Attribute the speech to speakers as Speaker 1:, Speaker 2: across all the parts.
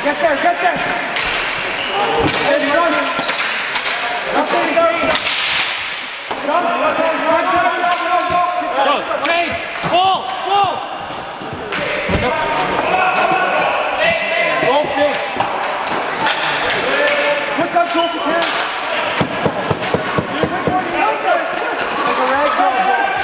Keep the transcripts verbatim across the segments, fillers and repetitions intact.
Speaker 1: Get there, get there. Steady, run. Run, steady, go. Run, run, run, run, run, run.
Speaker 2: Go, change, ball, ball. Both feet.
Speaker 1: Quick up, Joel, if you can. Which one do you like? Like a rag ball.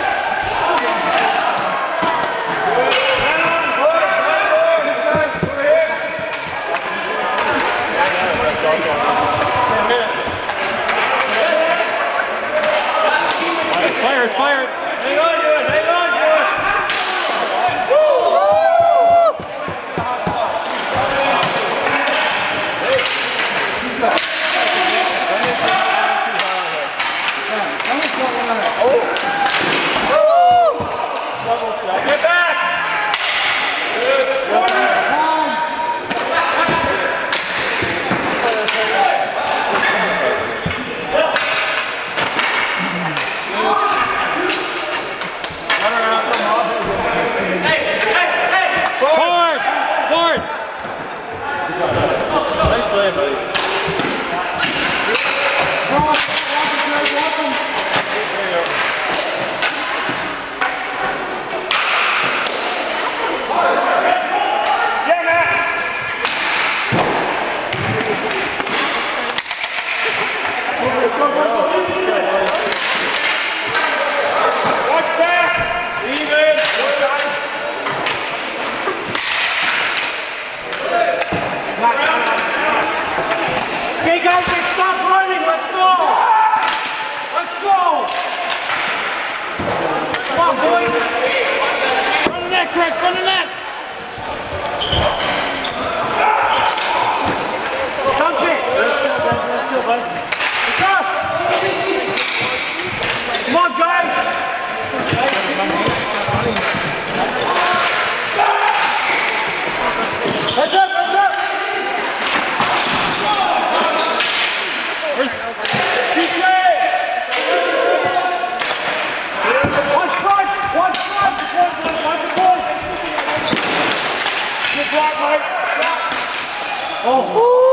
Speaker 2: Fire it, fire it. Hang on to it, hang on to it. Get back. Forward! Forward! Nice play, buddy.
Speaker 1: Yeah, man. Watch back. Even. Okay, guys, let's stop running. Let's go. Let's go. Come on, boys.
Speaker 2: Run the net, Chris, run the net!
Speaker 1: Touch it. Let's go, guys. Let's go, buddy. Let's go. Come on, guys. Heads up, heads up.
Speaker 2: Where's...
Speaker 1: Keep playing. One front, one front. One front, one front. Good block, Mike. Oh.